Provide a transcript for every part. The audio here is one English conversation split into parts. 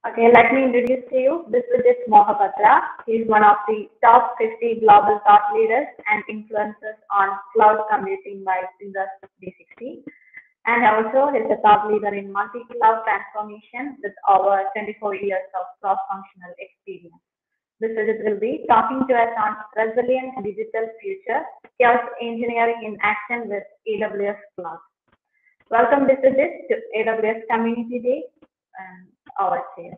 Okay, let me introduce to you Biswajit Mohapatra. He is one of the top 50 global thought leaders and influencers on cloud computing by Industry 360. And also, he's a thought leader in multi-cloud transformation with over 24 years of cross-functional experience. Biswajit will be talking to us on resilient digital future, chaos engineering in action with AWS Cloud. Welcome, Biswajit, to AWS Community Day and our chair.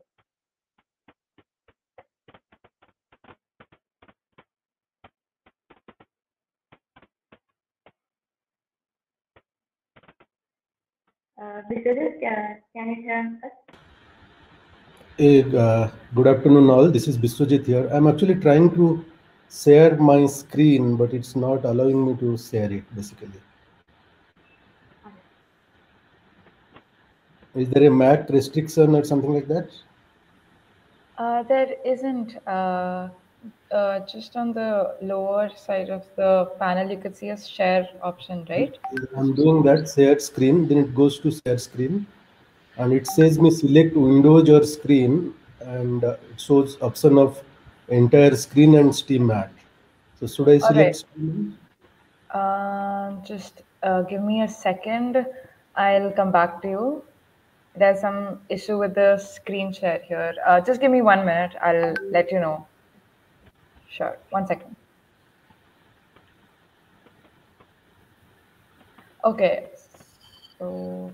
Biswajit, can you hear us? Hey, good afternoon all. This is Biswajit here. I'm actually trying to share my screen, but it's not allowing me to share it basically. Is there a MAC restriction or something like that? There isn't. Just on the lower side of the panel, you could see a share option, right? I'm doing that, share screen, then it goes to share screen. And it says me select Windows or screen, and it shows option of entire screen and Steam Mat. So should I select screen? Just give me a second. I'll come back to you. There's some issue with the screen share here. Just give me 1 minute. I'll let you know. Sure. 1 second. Okay. So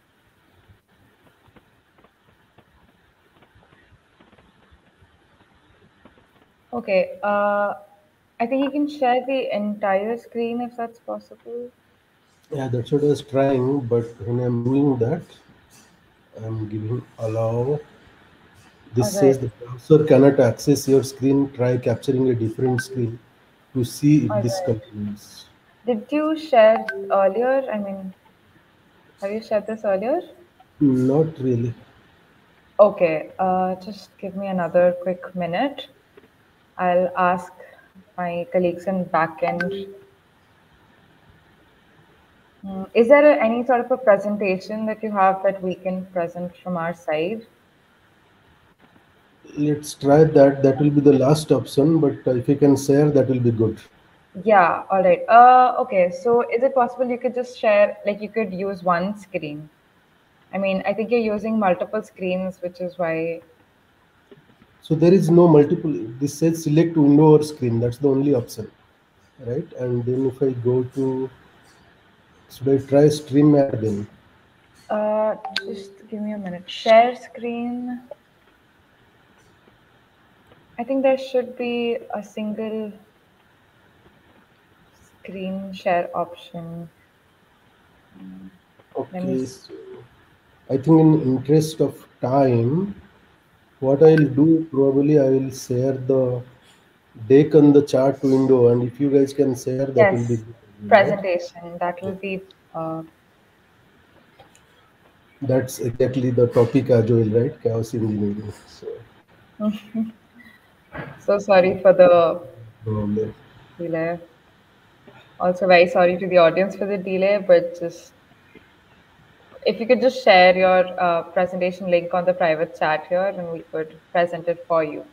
okay. I think you can share the entire screen if that's possible. Yeah, that's what I was trying, but when I'm doing that, I'm giving allow. This says the browser cannot access your screen. Try capturing a different screen to see if this continues. Did you share earlier? I mean, have you shared this earlier? Not really. Okay, just give me another quick minute. I'll ask my colleagues in backend. Is there any sort of a presentation that you have that we can present from our side? Let's try that. That will be the last option, but if you can share, that will be good. Yeah, all right. Okay, so is it possible you could just share, like you could use one screen? I mean, I think you're using multiple screens, which is why. So there is no multiple. This says select window or screen. That's the only option, right? And then if I go to, should I try stream ad then? Just give me a minute. Share screen. I think there should be a single screen share option. Okay, so I think in interest of time, what I'll do, probably I will share the deck on the chart window, and if you guys can share, that will be good. Presentation. Right? That will be. That's exactly the topic as well, right? Chaos engineering. So sorry for the delay. Also, very sorry to the audience for the delay, but just if you could just share your presentation link on the private chat here, and we could present it for you.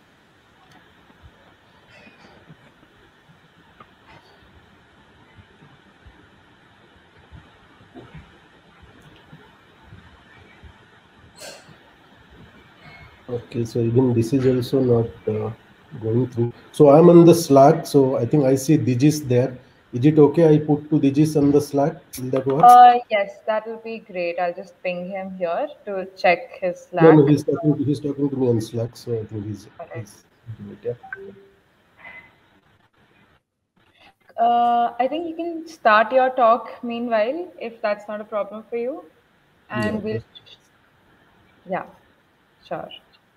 Okay, so even this is also not going through. So I'm on the Slack, so I think I see Digis there. Is it okay I put to Digis on the Slack? Will that work? Yes, that will be great. I'll just ping him here to check his Slack. No, he's talking to me on Slack, so I think he's yeah. I think you can start your talk meanwhile, if that's not a problem for you. And yeah, sure.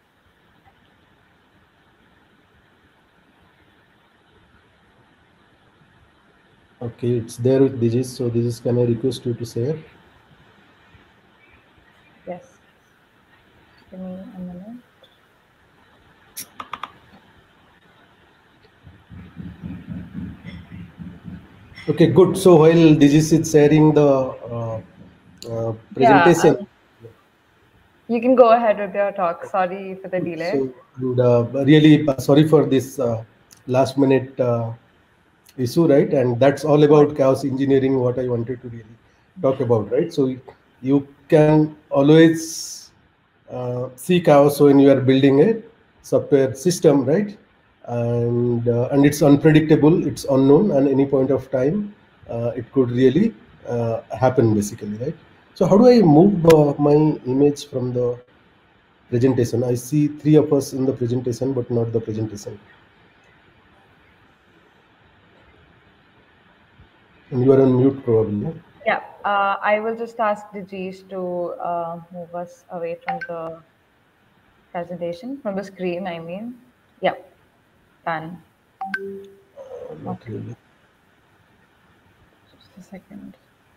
Okay, it's there with Digis. So Digis, can I request you to share? Yes. Give me a minute. Okay, good. So while Digis is sharing the presentation. You can go ahead with your talk. Sorry for the delay. So, and really sorry for this last minute issue, right? And that's all about chaos engineering, what I wanted to really talk about, right? So you can always see chaos when you are building a software system, right? And it's unpredictable, it's unknown, and any point of time it could really happen, basically, right? So how do I move my image from the presentation? I see 3 of us in the presentation, but not the presentation. And you are on mute, probably. Yeah, I will just ask Dijesh to move us away from the presentation, from the screen, I mean. Yeah, done. Not really. Just a second.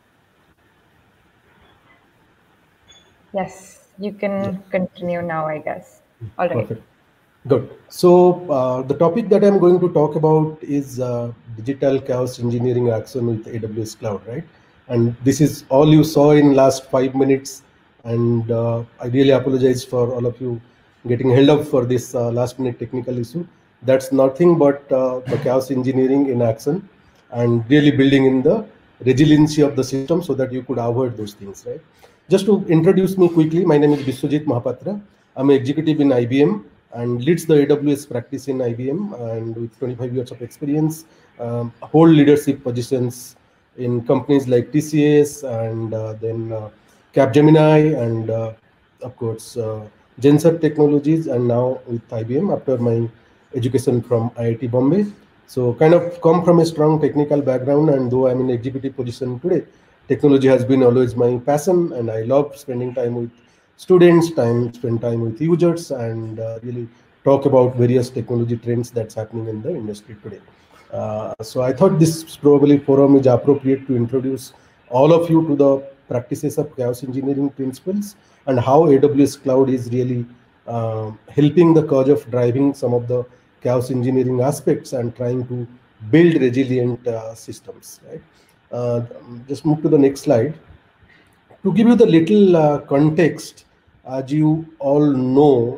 Yes, you can continue now, I guess. All right. Perfect. Good. So the topic that I'm going to talk about is digital chaos engineering action with AWS Cloud, right? And this is all you saw in last 5 minutes. And I really apologize for all of you getting held up for this last minute technical issue. That's nothing but the chaos engineering in action and really building in the resiliency of the system so that you could avoid those things, right? Just to introduce me quickly, my name is Biswajit Mahapatra. I'm an executive in IBM and leads the AWS practice in IBM, and with 25 years of experience, hold leadership positions in companies like TCS and then Capgemini and of course Genser Technologies, and now with IBM after my education from IIT Bombay. So kind of come from a strong technical background, and though I'm in executive position today, technology has been always my passion, and I love spending time with students, spend time with users, and really talk about various technology trends that's happening in the industry today. So I thought this probably forum is appropriate to introduce all of you to the practices of chaos engineering principles and how AWS Cloud is really helping the cause of driving some of the chaos engineering aspects and trying to build resilient systems, right? Just move to the next slide. To give you the little context, as you all know,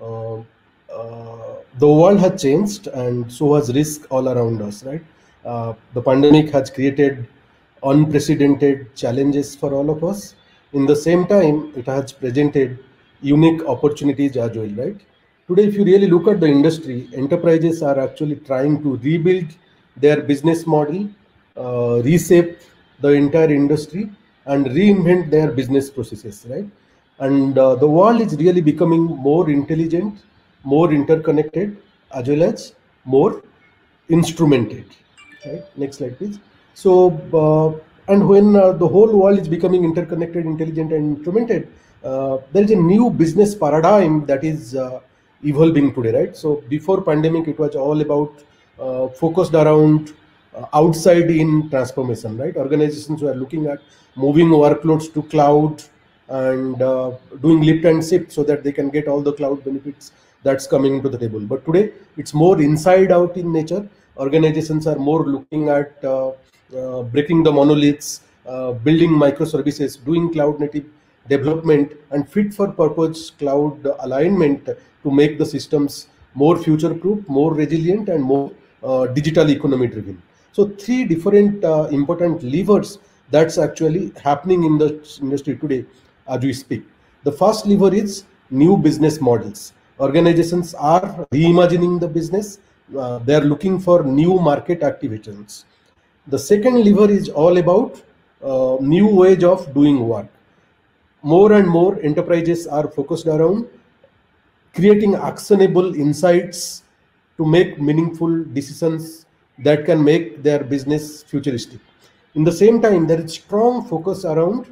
the world has changed and so has risk all around us, right? The pandemic has created unprecedented challenges for all of us. In the same time, it has presented unique opportunities as well, right? Today, if you really look at the industry, enterprises are actually trying to rebuild their business model, reshape the entire industry, and reinvent their business processes, right? And the world is really becoming more intelligent, more interconnected, as well as more instrumented. Right? Next slide, please. So, and when the whole world is becoming interconnected, intelligent, and instrumented, there is a new business paradigm that is evolving today, right? So before pandemic, it was all about focused around outside in transformation, right? Organizations were looking at moving workloads to cloud and doing lift and shift so that they can get all the cloud benefits that's coming into the table. But today it's more inside out in nature. Organizations are more looking at breaking the monoliths, building microservices, doing cloud native development and fit for purpose cloud alignment to make the systems more future proof, more resilient, and more digital economy driven. So 3 different important levers that's actually happening in the industry today as we speak. The first lever is new business models. Organizations are reimagining the business. They are looking for new market activations. The second lever is all about new ways of doing work. More and more enterprises are focused around creating actionable insights to make meaningful decisions that can make their business futuristic. In the same time, there is strong focus around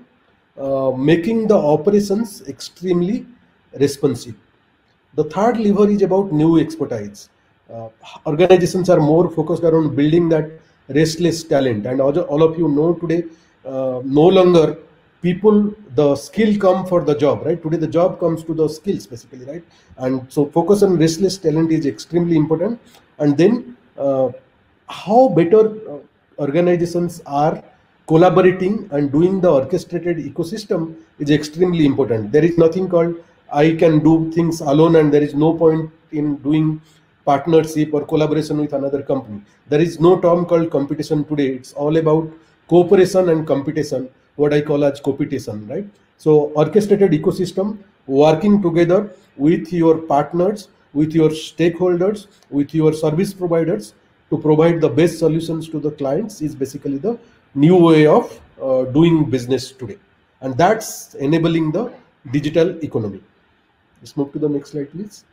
making the operations extremely responsive. The third lever is about new expertise. Organizations are more focused around building that restless talent, and all of you know today, no longer people, the skill come for the job, right? Today the job comes to the skills basically, right? And so focus on restless talent is extremely important. And then how better organizations are collaborating and doing the orchestrated ecosystem is extremely important. There is nothing called I can do things alone and there is no point in doing partnership or collaboration with another company. There is no term called competition today. It's all about cooperation and competition, what I call as competition, right? So orchestrated ecosystem, working together with your partners, with your stakeholders, with your service providers to provide the best solutions to the clients is basically the new way of doing business today. And that's enabling the digital economy. Let's move to the next slide, please.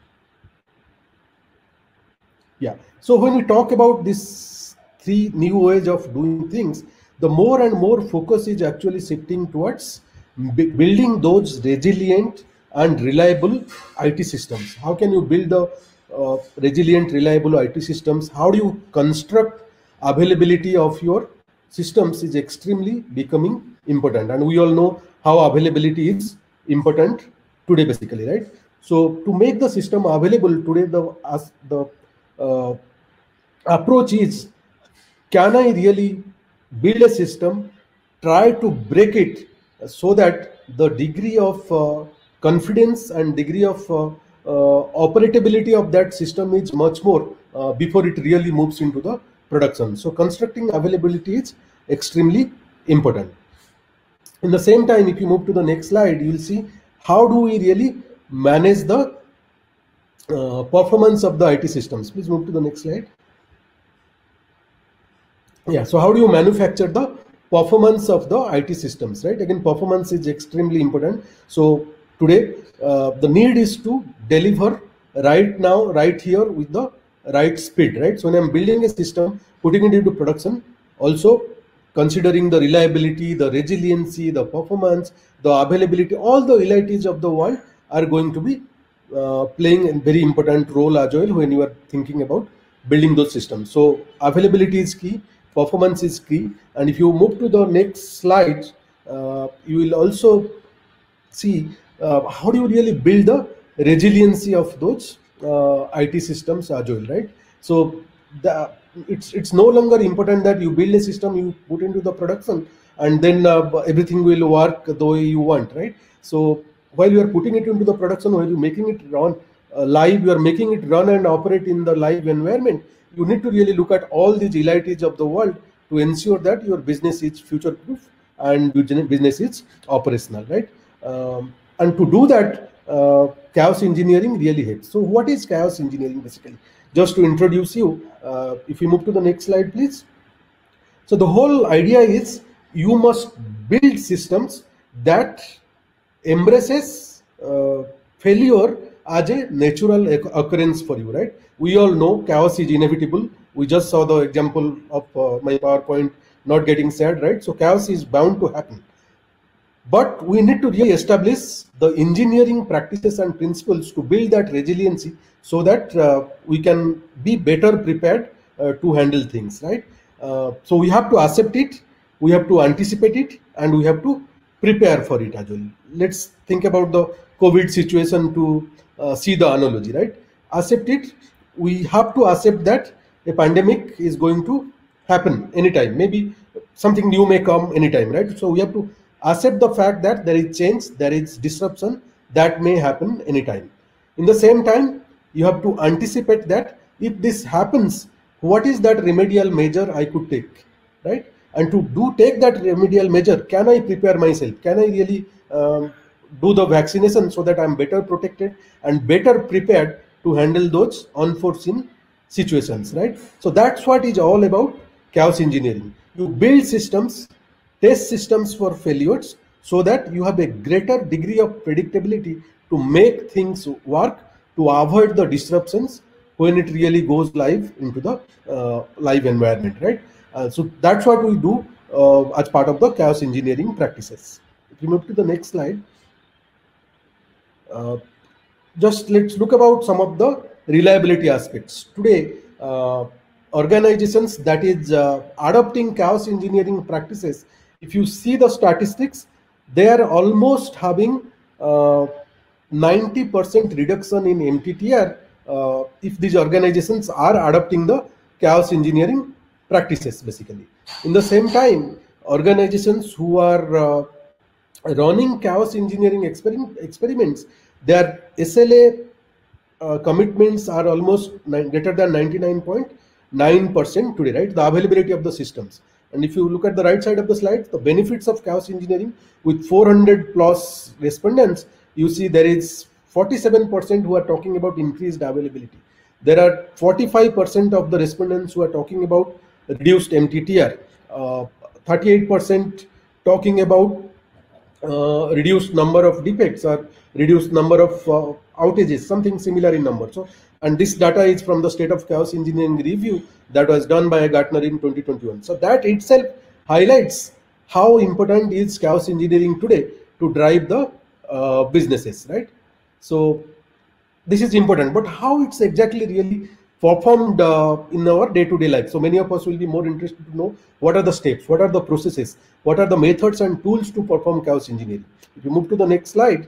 Yeah. So when we talk about these three new ways of doing things, the more and more focus is actually shifting towards building those resilient and reliable IT systems. How can you build the resilient, reliable IT systems? How do you construct availability of your systems is extremely becoming important. And we all know how availability is important today, basically, right? So to make the system available today, the approach is, can I really build a system, try to break it so that the degree of confidence and degree of operability of that system is much more before it really moves into the production. So constructing availability is extremely important. In the same time, if you move to the next slide, you will see how do we really manage the performance of the IT systems. Please move to the next slide. Yeah, so how do you manufacture the performance of the IT systems, right? Again, performance is extremely important. So today, the need is to deliver right now, right here with the right speed, right? So when I'm building a system, putting it into production, also considering the reliability, the resiliency, the performance, the availability, all the realities of the world are going to be playing a very important role as well when you are thinking about building those systems. So availability is key, performance is key, and if you move to the next slide, you will also see how do you really build the resiliency of those IT systems as well, right? So it's no longer important that you build a system, you put into the production, and then everything will work the way you want, right? So while you are putting it into the production, while you're making it run live, you are making it run and operate in the live environment, you need to really look at all these realities of the world to ensure that your business is future proof and your business is operational, right? And to do that, chaos engineering really helps. So what is chaos engineering basically? Just to introduce you, if you move to the next slide, please. So the whole idea is you must build systems that embraces failure as a natural occurrence for you, right? We all know chaos is inevitable. We just saw the example of my PowerPoint not getting shared, right? So chaos is bound to happen. But we need to really establish the engineering practices and principles to build that resiliency so that we can be better prepared to handle things, right? So we have to accept it, we have to anticipate it, and we have to prepare for it as well. Let's think about the COVID situation to see the analogy, right? Accept it. We have to accept that a pandemic is going to happen anytime. Maybe something new may come anytime, right? So we have to accept the fact that there is change, there is disruption that may happen anytime. In the same time, you have to anticipate that if this happens, what is that remedial measure I could take, right? And to take that remedial measure, can I prepare myself? Can I really do the vaccination so that I'm better protected and better prepared to handle those unforeseen situations, right? So that's what is all about chaos engineering. You build systems, test systems for failures so that you have a greater degree of predictability to make things work, to avoid the disruptions when it really goes live into the live environment, right? So that's what we do as part of the chaos engineering practices. If you move to the next slide, just let's look about some of the reliability aspects. Today, organizations that is adopting chaos engineering practices, if you see the statistics, they are almost having 90% reduction in MTTR if these organizations are adopting the chaos engineering practices basically. In the same time, organizations who are running chaos engineering experiments, their SLA commitments are almost greater than 99.9% today, right? The availability of the systems. And if you look at the right side of the slide, the benefits of chaos engineering with 400 plus respondents, you see there is 47% who are talking about increased availability. There are 45% of the respondents who are talking about reduced MTTR, 38% talking about reduced number of defects or reduced number of outages, something similar in number. So, and this data is from the State of Chaos Engineering review that was done by Gartner in 2021. So that itself highlights how important is chaos engineering today to drive the businesses, right? So this is important, but how it's exactly really performed in our day-to-day life. So many of us will be more interested to know what are the steps, what are the processes, what are the methods and tools to perform chaos engineering. If you move to the next slide.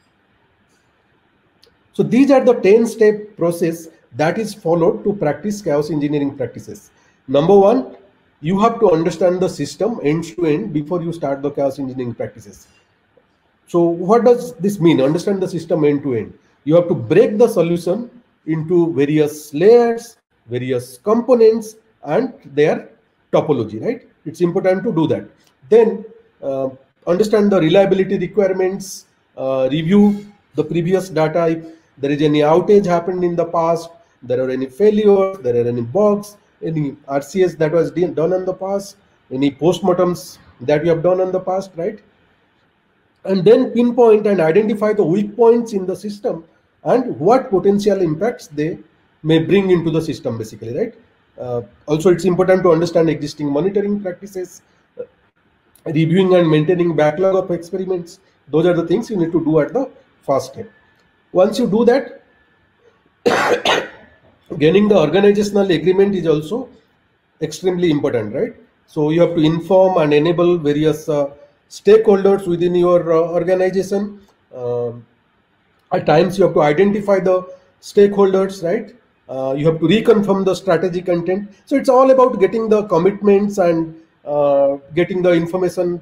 So these are the 10-step process that is followed to practice chaos engineering practices. Number one, you have to understand the system end to end before you start the chaos engineering practices. So what does this mean? Understand the system end to end. You have to break the solution into various layers, various components, and their topology, right? It's important to do that. Then understand the reliability requirements, review the previous data. If there is any outage happened in the past, there are any failures, there are any bugs, any RCS that was done in the past, any postmortems that you have done in the past, right? And then pinpoint and identify the weak points in the system and what potential impacts they may bring into the system, basically, right? Also, it's important to understand existing monitoring practices, reviewing and maintaining backlog of experiments. Those are the things you need to do at the first step. Once you do that, gaining the organizational agreement is also extremely important, right? So you have to inform and enable various stakeholders within your organization. At times you have to identify the stakeholders, right? You have to reconfirm the strategy content. So it's all about getting the commitments and getting the information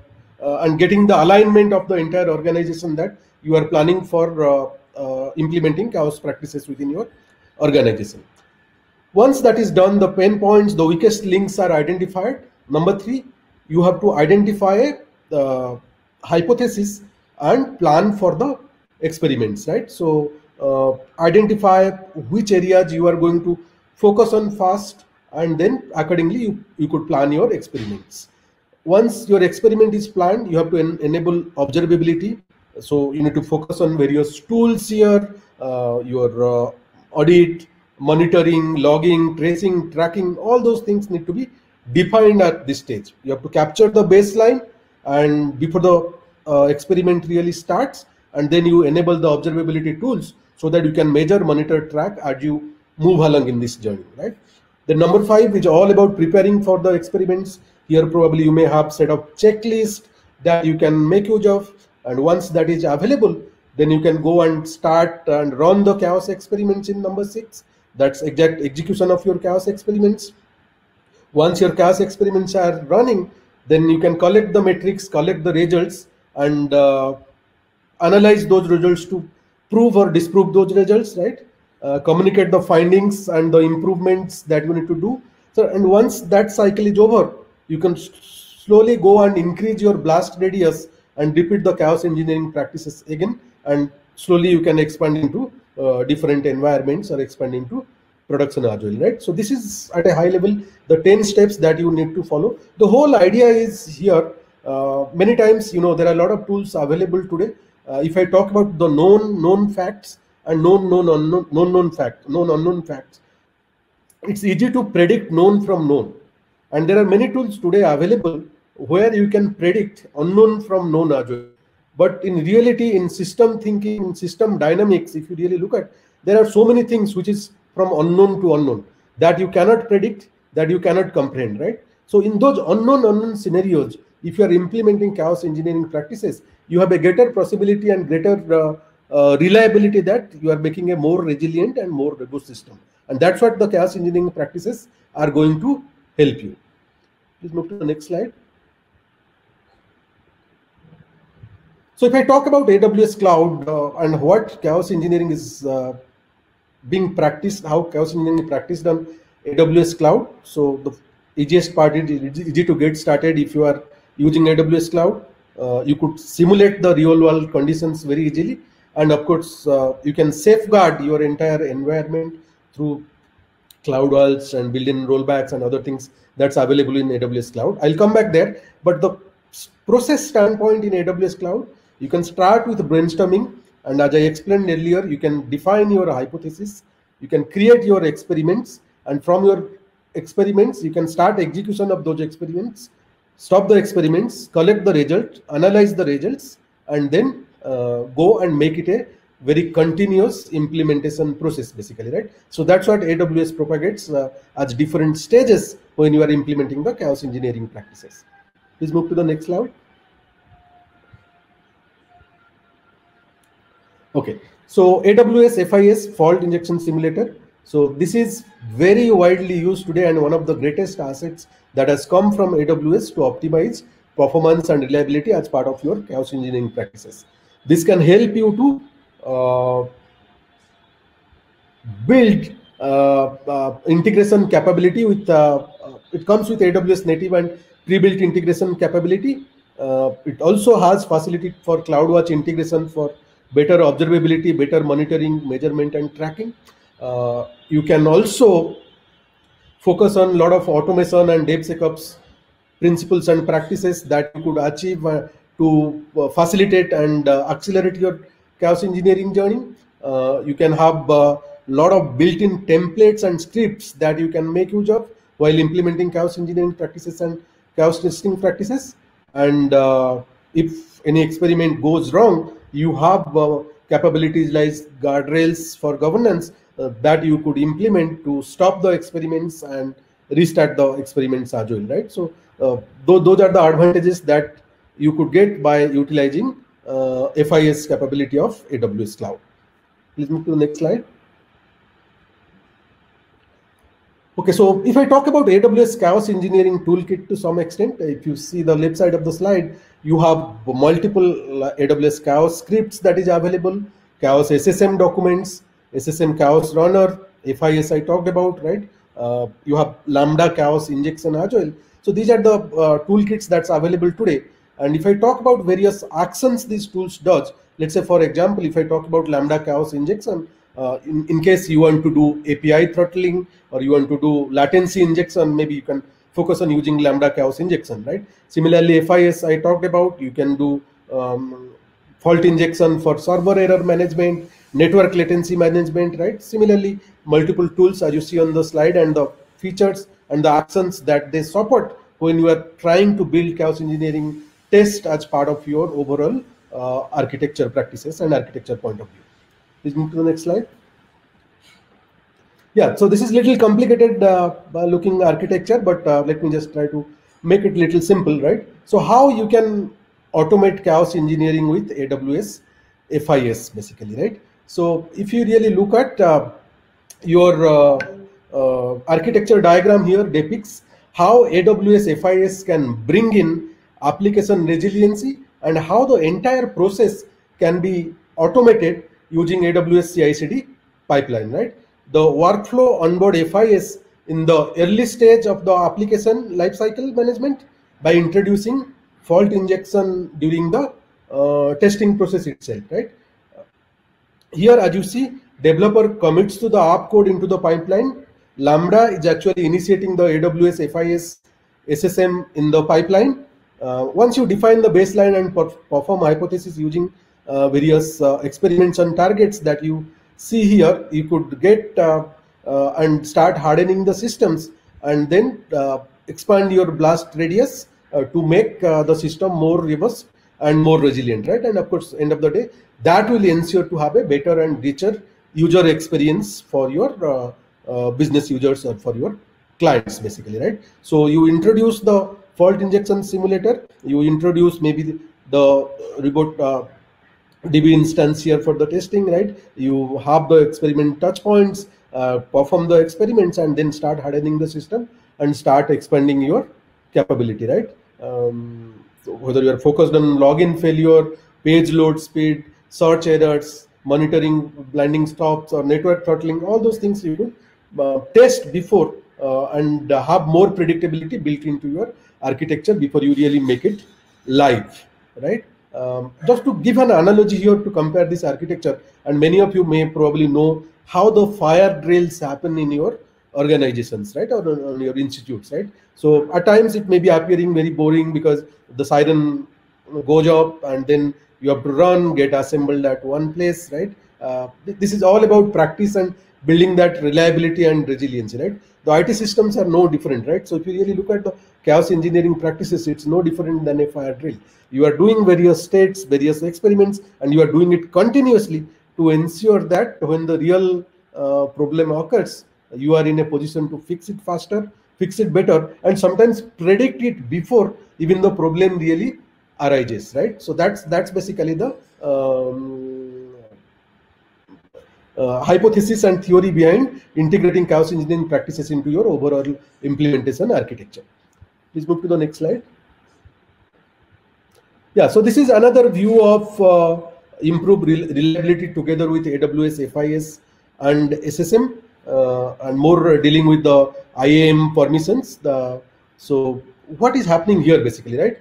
and getting the alignment of the entire organization that you are planning for implementing chaos practices within your organization. Once that is done, the pain points, the weakest links are identified. Number three, you have to identify the hypothesis and plan for the experiments, right? So identify which areas you are going to focus on first, and then accordingly you could plan your experiments. Once your experiment is planned, you have to enable observability. So you need to focus on various tools here, your audit, monitoring, logging, tracing, tracking, all those things need to be defined at this stage. You have to capture the baseline and before the experiment really starts, and then you enable the observability tools so that you can measure, monitor, track as you move along in this journey, right? The number 5 is all about preparing for the experiments. Here probably you may have set up checklist that you can make use of, and once that is available, then you can go and start and run the chaos experiments in number 6. That's exact execution of your chaos experiments. Once your chaos experiments are running, then you can collect the metrics, collect the results, and analyze those results to prove or disprove those results, right? Communicate the findings and the improvements that you need to do. So, and once that cycle is over, you can slowly go and increase your blast radius and repeat the chaos engineering practices again, and slowly you can expand into different environments or expand into production as well, right? So this is at a high level the 10 steps that you need to follow. The whole idea is here, many times, you know, there are a lot of tools available today. If I talk about the known facts and known unknown facts, it's easy to predict known from known, and there are many tools today available where you can predict unknown from known as well. But in reality, in system thinking, in system dynamics, if you really look at, there are so many things which is from unknown to unknown that you cannot predict, that you cannot comprehend, right? So in those unknown scenarios, if you are implementing chaos engineering practices, you have a greater possibility and greater reliability that you are making a more resilient and more robust system. And that's what the chaos engineering practices are going to help you. Please move to the next slide. So if I talk about AWS Cloud and what chaos engineering is being practiced, how chaos engineering is practiced on AWS Cloud. So the easiest part is easy to get started. If you are using AWS Cloud, you could simulate the real world conditions very easily. And of course, you can safeguard your entire environment through CloudWalls and built-in rollbacks and other things that's available in AWS Cloud. I'll come back there. But the process standpoint in AWS Cloud, you can start with brainstorming. And as I explained earlier, you can define your hypothesis. You can create your experiments. And from your experiments, you can start execution of those experiments, stop the experiments, collect the result, analyze the results, and then go and make it a very continuous implementation process, basically, right? So that's what AWS propagates as different stages when you are implementing the chaos engineering practices. Please move to the next slide. Okay, so AWS FIS, Fault Injection Simulator. So this is very widely used today and one of the greatest assets that has come from AWS to optimize performance and reliability as part of your chaos engineering practices. This can help you to build integration capability with, it comes with AWS native and pre-built integration capability. It also has facility for CloudWatch integration for better observability, better monitoring, measurement, and tracking. You can also focus on a lot of automation and DevSecOps principles and practices that you could achieve to facilitate and accelerate your chaos engineering journey. You can have a lot of built-in templates and scripts that you can make use of while implementing chaos engineering practices and chaos testing practices. And if any experiment goes wrong, you have capabilities like guardrails for governance that you could implement to stop the experiments and restart the experiments as well, right? So those are the advantages that you could get by utilizing FIS capability of AWS Cloud. Please move to the next slide. Okay, so if I talk about AWS Chaos Engineering Toolkit to some extent, if you see the left side of the slide, you have multiple AWS Chaos scripts that is available, Chaos SSM documents, SSM Chaos Runner, FIS I talked about, right? You have Lambda Chaos Injection as well. So these are the toolkits that's available today. And if I talk about various actions these tools does, let's say, for example, if I talk about Lambda Chaos Injection, in case you want to do API throttling or you want to do latency injection, maybe you can focus on using Lambda Chaos Injection, right? Similarly, FIS I talked about, you can do fault injection for server error management, network latency management, right? Similarly, multiple tools as you see on the slide and the features and the actions that they support when you are trying to build chaos engineering test as part of your overall architecture practices and architecture point of view. Please move to the next slide. Yeah, so this is little complicated looking architecture, but let me just try to make it little simple, right? So how you can automate chaos engineering with AWS FIS, basically, right? So if you really look at your architecture diagram here depicts how AWS FIS can bring in application resiliency and how the entire process can be automated using AWS CI/CD pipeline, right? The workflow onboard FIS in the early stage of the application lifecycle management by introducing fault injection during the testing process itself, right? Here, as you see, developer commits to the app code into the pipeline. Lambda is actually initiating the AWS FIS SSM in the pipeline. Once you define the baseline and perform hypothesis using various experiments and targets that you see here, you could get and start hardening the systems and then expand your blast radius to make the system more robust and more resilient, right? And of course, end of the day, that will ensure to have a better and richer user experience for your business users or for your clients, basically, right? So you introduce the fault injection simulator, you introduce maybe the reboot DB instance here for the testing, right? You have the experiment touch points, perform the experiments, and then start hardening the system and start expanding your capability, right? So whether you are focused on login failure page load speed, search errors, monitoring blinding stops or network throttling, all those things you could test before and have more predictability built into your architecture before you really make it live, right? Just to give an analogy here to compare this architecture, and many of you may probably know how the fire drills happen in your organizations, right, or on your institutes, right? So at times it may be appearing very boring because the siren goes up and then you have to run, get assembled at one place, right? This is all about practice and building that reliability and resiliency, right? The IT systems are no different, right? So if you really look at the chaos engineering practices, it's no different than a fire drill. You are doing various states, various experiments, and you are doing it continuously to ensure that when the real problem occurs, you are in a position to fix it faster, fix it better, and sometimes predict it before even the problem really arises, right? So that's basically the hypothesis and theory behind integrating chaos engineering practices into your overall implementation architecture. Please move to the next slide. Yeah, so this is another view of improved reliability together with AWS FIS and SSM, and more dealing with the IAM permissions. So what is happening here basically, right?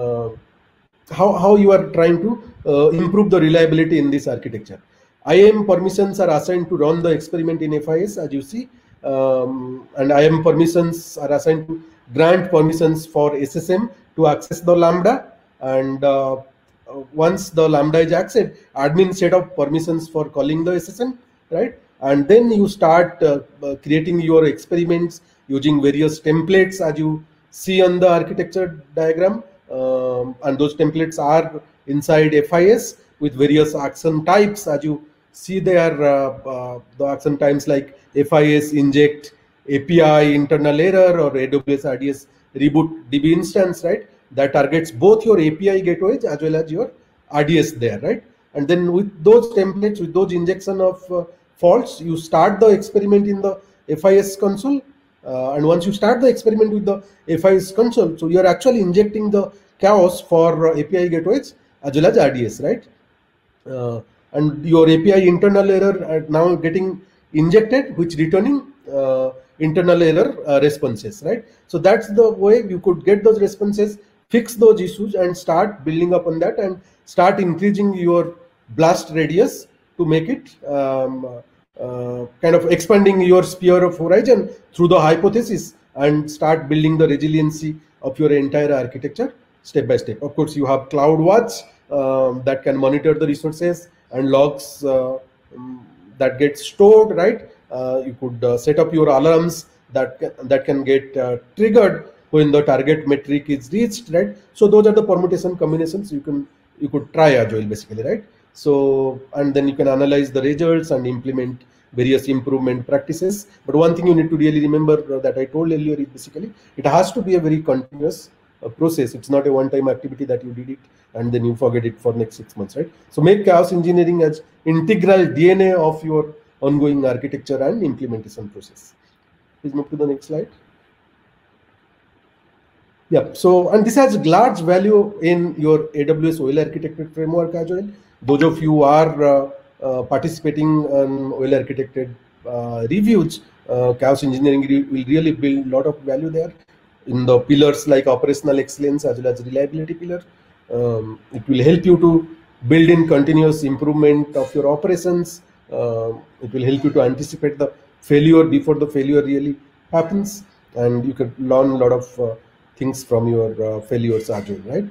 How you are trying to improve the reliability in this architecture. IAM permissions are assigned to run the experiment in FIS, as you see, and IAM permissions are assigned to grant permissions for SSM to access the Lambda, and once the Lambda is accessed, admin set up permissions for calling the SSM, right? And then you start creating your experiments using various templates, as you see on the architecture diagram, and those templates are inside FIS with various action types, as you see there. The action types like FIS inject API internal error or AWS RDS reboot DB instance, right? That targets both your API gateways as well as your RDS there, right? And then with those templates, with those injection of faults, you start the experiment in the FIS console. And once you start the experiment with the FIS console, so you are actually injecting the chaos for API gateways as well as RDS, right? And your API internal error are now getting injected, which returning internal error responses, right? So that's the way you could get those responses, fix those issues, and start building up on that and start increasing your blast radius to make it kind of expanding your sphere of horizon through the hypothesis and start building the resiliency of your entire architecture step by step. Of course, you have CloudWatch that can monitor the resources and logs that get stored, right? You could set up your alarms that can get triggered when the target metric is reached, right? So those are the permutation combinations you could try as well, basically, right? So, and then you can analyze the results and implement various improvement practices. But one thing you need to really remember that I told earlier is basically it has to be a very continuous process. It's not a one-time activity that you did it and then you forget it for next 6 months, right? So make chaos engineering as integral DNA of your ongoing architecture and implementation process. Please move to the next slide. Yeah, so, and this has large value in your AWS OIL architected framework as well. Those of you who are participating on OIL architected reviews, chaos engineering will really build a lot of value there in the pillars like operational excellence as well as reliability pillar. It will help you to build in continuous improvement of your operations. It will help you to anticipate the failure before the failure really happens, and you can learn a lot of things from your failures as well, right?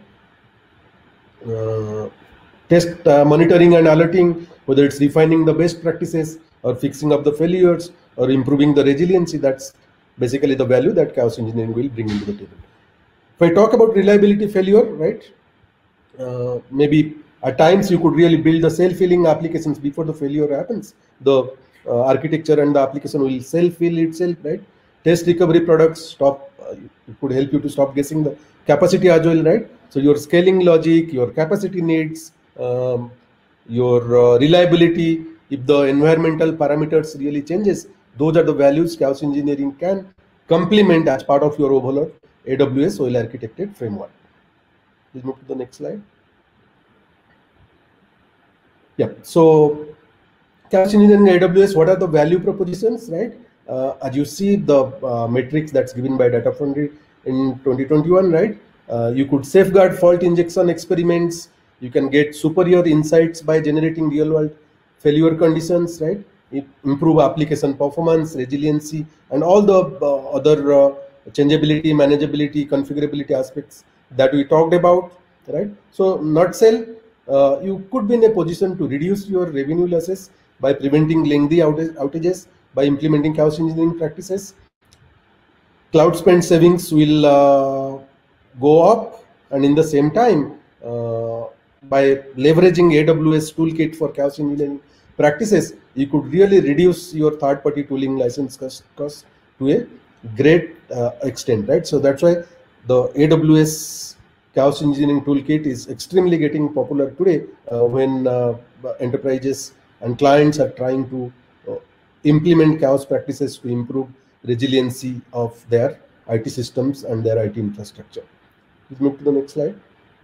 Test monitoring and alerting, whether it's refining the best practices or fixing up the failures or improving the resiliency, that's basically the value that chaos engineering will bring into the table. If I talk about reliability failure, right? Maybe at times you could really build the self-healing applications before the failure happens. The architecture and the application will self-heal itself, right? Test recovery products it could help you to stop guessing the capacity as well, right? So your scaling logic, your capacity needs, your reliability, if the environmental parameters really changes, those are the values chaos engineering can complement as part of your overall AWS OIL architected framework. Please move to the next slide. Yeah. So chaos engineering AWS, what are the value propositions, right? As you see the metrics that's given by Data Foundry in 2021, right? You could safeguard fault injection experiments. You can get superior insights by generating real-world failure conditions, right? Improve application performance, resiliency, and all the other changeability, manageability, configurability aspects that we talked about, right? So, nutshell, you could be in a position to reduce your revenue losses by preventing lengthy outages, by implementing chaos engineering practices. Cloud spend savings will go up, and in the same time, by leveraging AWS toolkit for chaos engineering practices, you could really reduce your third-party tooling license cost to a great extent, right? So that's why the AWS chaos engineering toolkit is extremely getting popular today when enterprises and clients are trying to implement chaos practices to improve resiliency of their IT systems and their IT infrastructure. Please move to the next slide.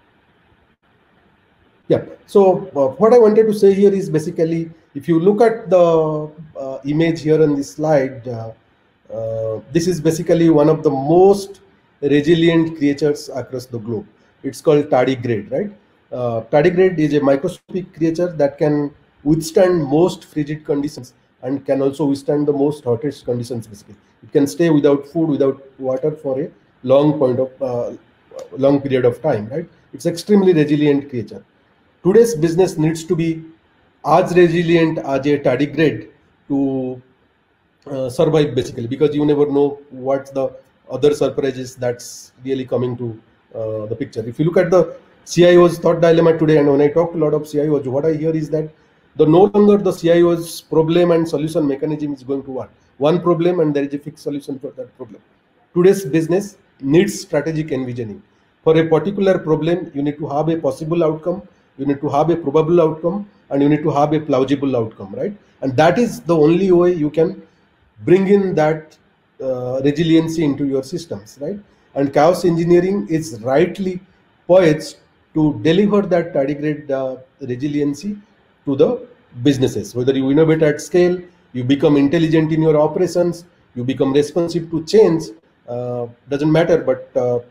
Yeah, so what I wanted to say here is basically, if you look at the image here on this slide, this is basically one of the most resilient creatures across the globe. It's called tardigrade, right? Tardigrade is a microscopic creature that can withstand most frigid conditions and can also withstand the most hottest conditions. Basically, it can stay without food, without water for a long period of time, right? It's extremely resilient creature. Today's business needs to be as resilient as a tardigrade to survive, basically, because you never know what's the other surprises that's really coming to the picture. If you look at the CIO's thought dilemma today, and when I talk to a lot of CIOs, what I hear is that no longer the CIO's problem and solution mechanism is going to work. One problem and there is a fixed solution for that problem. Today's business needs strategic envisioning. For a particular problem, you need to have a possible outcome, you need to have a probable outcome, and you need to have a plausible outcome, right? And that is the only way you can bring in that resiliency into your systems, right? And chaos engineering is rightly poised to deliver that tardigrade resiliency to the businesses. Whether you innovate at scale, you become intelligent in your operations, you become responsive to change, doesn't matter, but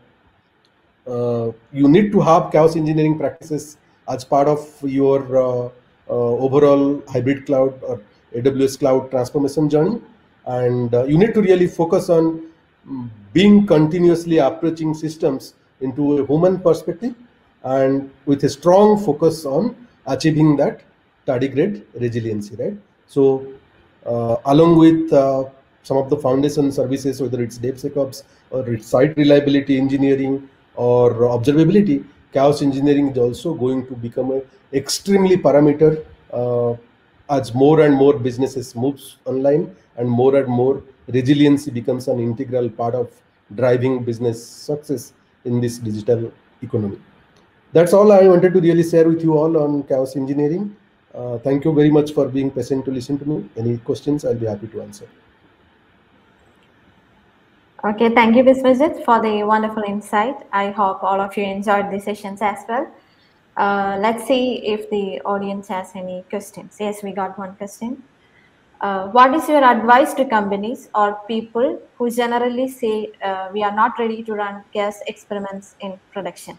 you need to have chaos engineering practices as part of your overall hybrid cloud or AWS cloud transformation journey. And you need to really focus on being continuously approaching systems into a human perspective and with a strong focus on achieving that tardigrade resiliency, right? So along with some of the foundation services, whether it's DevSecOps or it's site reliability engineering or observability, chaos engineering is also going to become an extremely parameter as more and more businesses moves online and more resiliency becomes an integral part of driving business success in this digital economy. That's all I wanted to really share with you all on chaos engineering. Thank you very much for being patient to listen to me. Any questions, I'll be happy to answer. Okay, thank you, Biswajit, for the wonderful insight. I hope all of you enjoyed the sessions as well. Let's see if the audience has any questions. Yes, we got one question. What is your advice to companies or people who generally say we are not ready to run chaos experiments in production?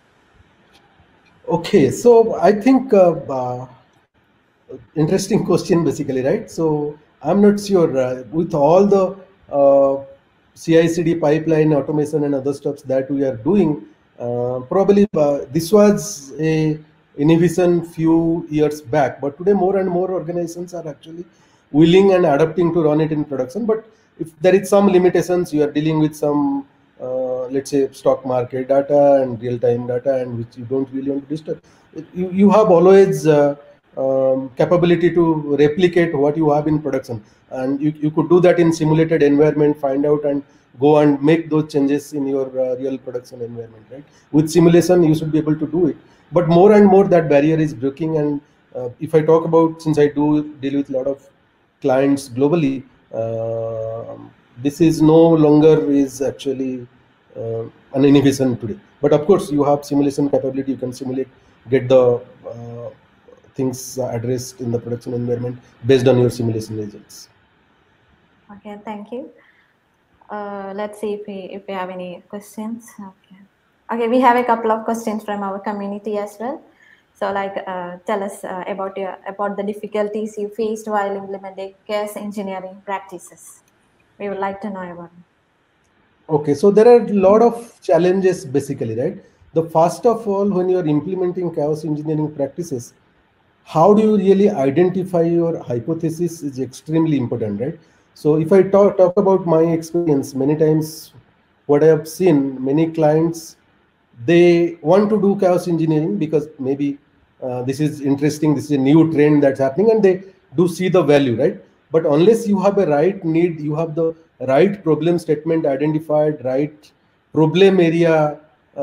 Okay, so I think interesting question, basically, right? So I'm not sure with all the CI/CD pipeline automation and other stuff that we are doing, probably this was a innovation few years back, but today more and more organizations are actually willing and adapting to run it in production. But if there is some limitations, you are dealing with some let's say stock market data and real-time data, and which you don't really want to disturb. You have always capability to replicate what you have in production, and you could do that in simulated environment, find out and go and make those changes in your real production environment, right? With simulation you should be able to do it, but more and more that barrier is breaking. And if I talk about, since I do deal with a lot of clients globally, this is no longer is actually an innovation today. But of course you have simulation capability, you can simulate, get the things addressed in the production environment based on your simulation results. Okay, thank you. Let's see if we have any questions. Okay, we have a couple of questions from our community as well. So, like, tell us about the difficulties you faced while implementing chaos engineering practices. We would like to know about it. Okay, so there are a lot of challenges basically, right? The first of all, when you are implementing chaos engineering practices, how do you really identify your hypothesis is extremely important, right? So if I talk about my experience, many times what I have seen, many clients, they want to do chaos engineering because maybe this is interesting, this is a new trend that's happening, and they do see the value, right? But unless you have a right need, you have the right problem statement identified, right problem area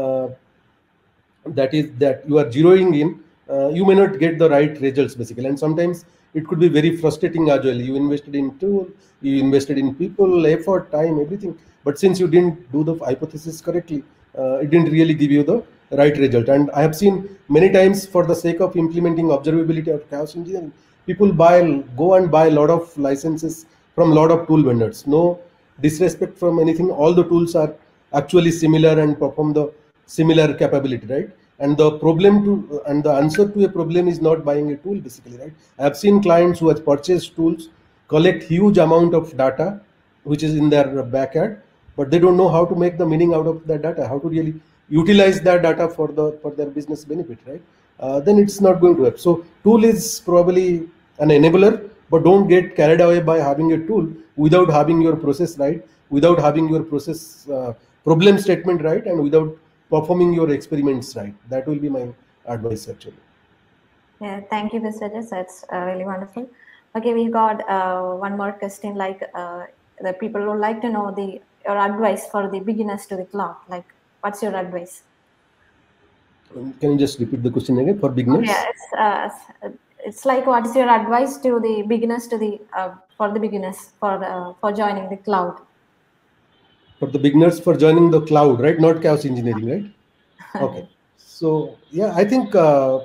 that you are zeroing in, you may not get the right results basically. And sometimes it could be very frustrating as well. You invested in tool, you invested in people, effort, time, everything, but since you didn't do the hypothesis correctly, it didn't really give you the right result. And I have seen many times, for the sake of implementing observability of chaos engineering, people go and buy a lot of licenses from a lot of tool vendors. No disrespect from anything, all the tools are actually similar and perform the similar capability, right? And the answer to a problem is not buying a tool basically, right? I have seen clients who have purchased tools, collect huge amount of data which is in their backend, but they don't know how to make the meaning out of that data, how to really utilize that data for their business benefit, right? Then it's not going to work. So tool is probably an enabler, but don't get carried away by having a tool without having your process right, without having your process problem statement right, and without performing your experiments right. That will be my advice actually. Yeah, thank you, Mr. Rajesh. That's really wonderful. Okay, we got one more question. Like, the people would like to know your advice for the beginners to the cloud. Like, what's your advice? Can you just repeat the question again for beginners? Yeah, it's like, what's your advice to the beginners for joining the cloud? For the beginners for joining the cloud, right? Not chaos engineering, right? Okay. So yeah, I think I'll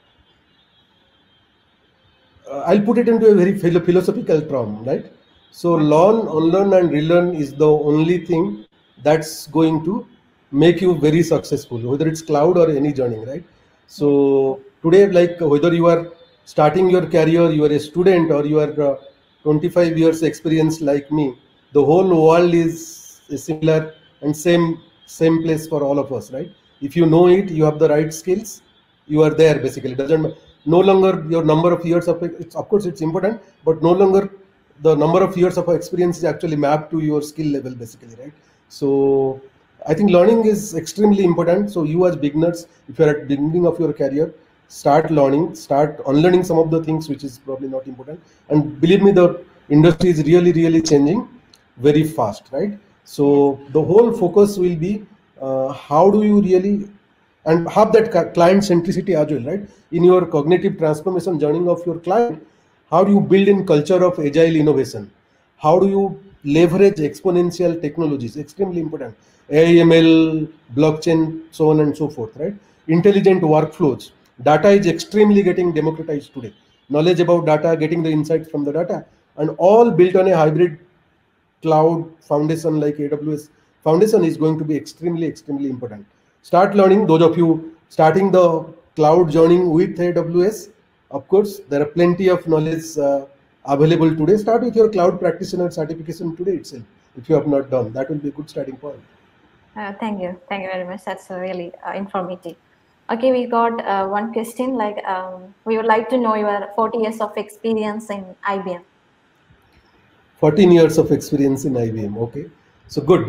put it into a very philosophical term, right? So learn, unlearn, and relearn is the only thing that's going to make you very successful, whether it's cloud or any journey, right? So today, like whether you are starting your career, you are a student, or you are 25 years experience like me, the whole world is similar and same place for all of us, right? If you know it, you have the right skills, you are there basically. No longer your number of years of of course it's important, but no longer the number of years of experience is actually mapped to your skill level basically, right? So I think learning is extremely important. So you as beginners, if you're at the beginning of your career, start learning, start unlearning some of the things which is probably not important. And believe me, the industry is really changing very fast, right? So the whole focus will be how do you really and have that client centricity as well, right? In your cognitive transformation journey of your client, how do you build in culture of agile innovation? How do you leverage exponential technologies? Extremely important. AIML, blockchain, so on and so forth, right? Intelligent workflows. Data is extremely getting democratized today. Knowledge about data, getting the insights from the data, and all built on a hybrid cloud foundation like AWS foundation is going to be extremely important. Start learning. Those of you starting the cloud journey with AWS, of course, there are plenty of knowledge available today. Start with your cloud practitioner certification today itself. If you have not done, that will be a good starting point. Thank you very much. That's really informative. Okay, we got one question. Like, we would like to know your 40 years of experience in IBM. 14 years of experience in IBM. Okay, so good.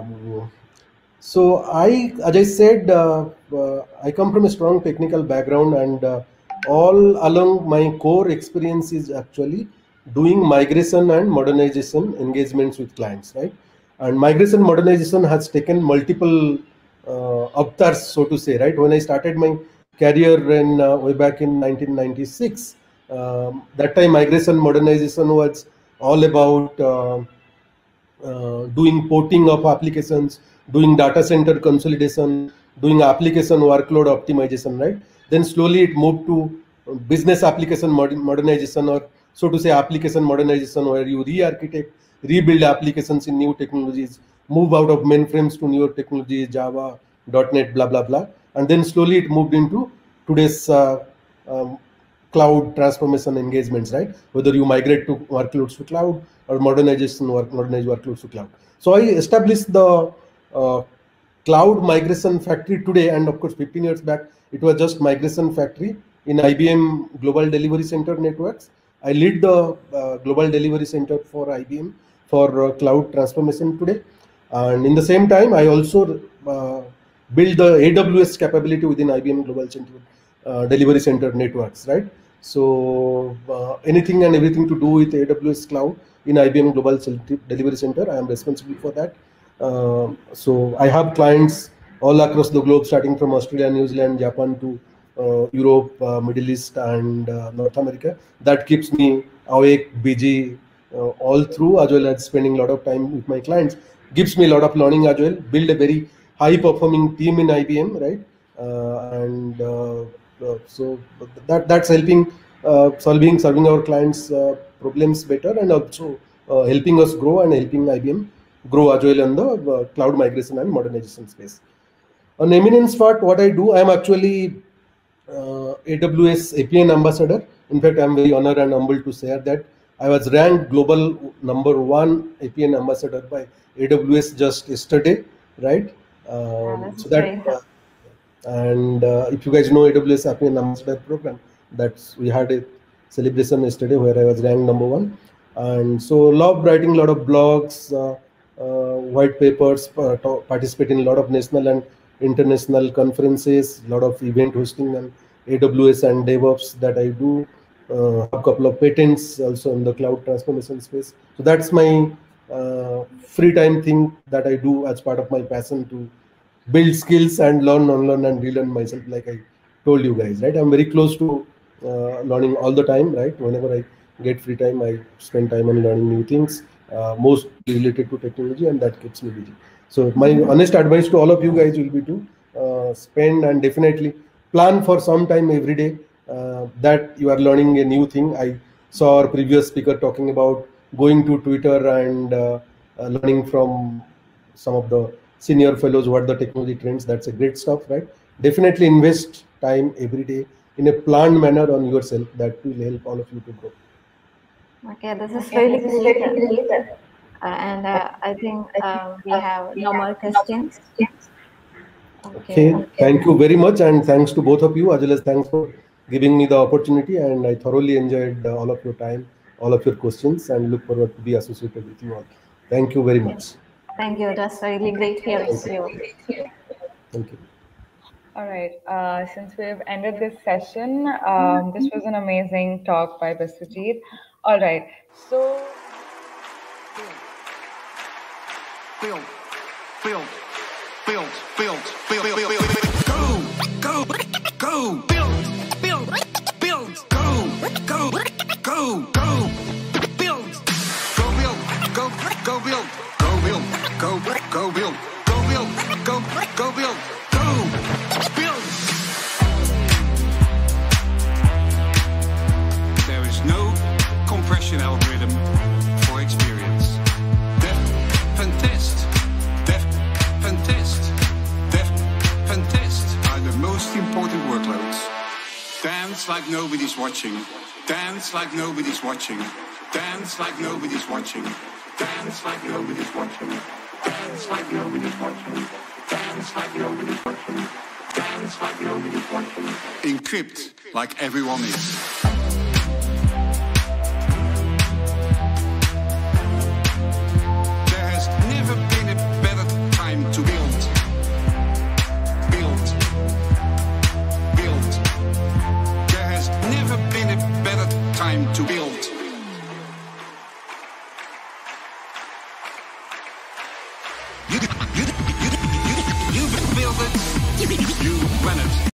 So as I said, I come from a strong technical background, and all along my core experience is actually doing migration and modernization engagements with clients, right? And migration modernization has taken multiple avatars, so to say, right? When I started my career in way back in 1996, that time migration modernization was all about doing porting of applications, doing data center consolidation, doing application workload optimization, right? Then slowly it moved to business application modernization, or so to say application modernization, where you re-architect, rebuild applications in new technologies, move out of mainframes to newer technologies, Java, .NET, blah, blah, blah. And then slowly it moved into today's cloud transformation engagements, right? Whether you migrate to workloads to cloud or modernize workloads to cloud. So I established the cloud migration factory today, and of course 15 years back it was just migration factory in IBM Global Delivery Center Networks. I lead the Global Delivery Center for IBM for cloud transformation today, and in the same time I also build the AWS capability within IBM Global Center Delivery Center Networks, right? So anything and everything to do with AWS cloud in IBM Global Delivery Center, I am responsible for that. So I have clients all across the globe, starting from Australia, New Zealand, Japan to Europe, Middle East, and North America. That keeps me awake, busy all through, as well as spending a lot of time with my clients. Gives me a lot of learning as well. Build a very high-performing team in IBM, right? So that's helping solving our clients' problems better, and also helping us grow and helping IBM grow as well in the cloud migration and modernization space. On eminence part, what I do, I am actually AWS APN ambassador. In fact, I am very honored and humbled to share that I was ranked global #1 APN ambassador by AWS just yesterday, right? So that and if you guys know AWS APN ambassador program, we had a celebration yesterday where I was ranked #1, and so love writing a lot of blogs, white papers, participate in a lot of national and international conferences, a lot of event hosting and AWS and DevOps that I do. A couple of patents also in the cloud transformation space. So that's my free time thing that I do as part of my passion to build skills and learn, unlearn, and relearn myself, like I told you guys, right? I'm very close to learning all the time, right? Whenever I get free time, I spend time on learning new things, most related to technology, and that keeps me busy. So my honest advice to all of you guys will be to spend and definitely plan for some time every day that you are learning a new thing. I saw our previous speaker talking about going to Twitter and learning from some of the senior fellows what the technology trends. That's a great stuff, right? Definitely invest time every day in a planned manner on yourself. That will help all of you to grow. Okay, this is really great. And I think we have no more questions. Okay, thank you very much, and thanks to both of you, as well as thanks for giving me the opportunity, and I thoroughly enjoyed all of your time, all of your questions, and look forward to be associated with you all. Thank you very much. Thank you. That's really great hearing you. Thank you. All right. Since we've ended this session, this was an amazing talk by Biswajit. All right. So, build. Go, build. There is no compression algorithm for experience. Def and test are the most important workloads. Dance like nobody's watching. Dance like nobody's watching. Dance like nobody's watching. Dance like nobody's watching. Dance like nobody's watching. Dance like nobody's watching. Dance like nobody's watching. Encrypt like everyone is.